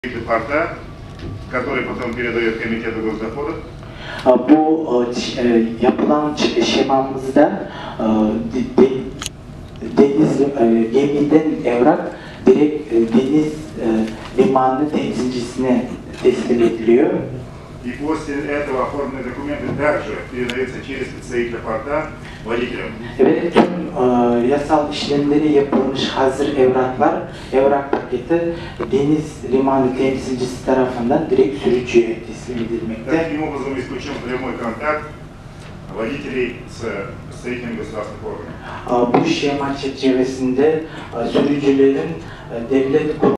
порта, который потом передает комитету госдоходов. Bu yapılan şemamızda deniz gemiden evrak direkt deniz limanı temsilcisine teslim ediliyor. И после этого оформленные документы также передаются через представителя порта водителям. Ve tüm yasal işlemleri yapılmış hazır evraklar, evrak paketi deniz limanı temsilcisi tarafından direkt sürücüye teslim edilmekte. Таким образом исключен прямой контакт водителей с представителями государственных органов. Bu şema çerçevesinde sürücülerin devlet